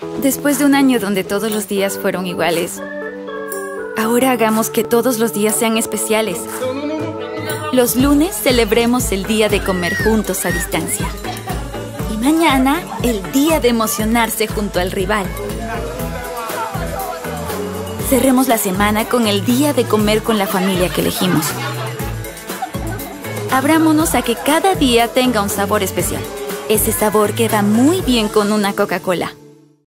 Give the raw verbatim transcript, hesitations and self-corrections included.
Después de un año donde todos los días fueron iguales, ahora hagamos que todos los días sean especiales. Los lunes celebremos el día de comer juntos a distancia. Y mañana, el día de emocionarse junto al rival. Cerremos la semana con el día de comer con la familia que elegimos. Abrámonos a que cada día tenga un sabor especial. Ese sabor queda muy bien con una Coca-Cola.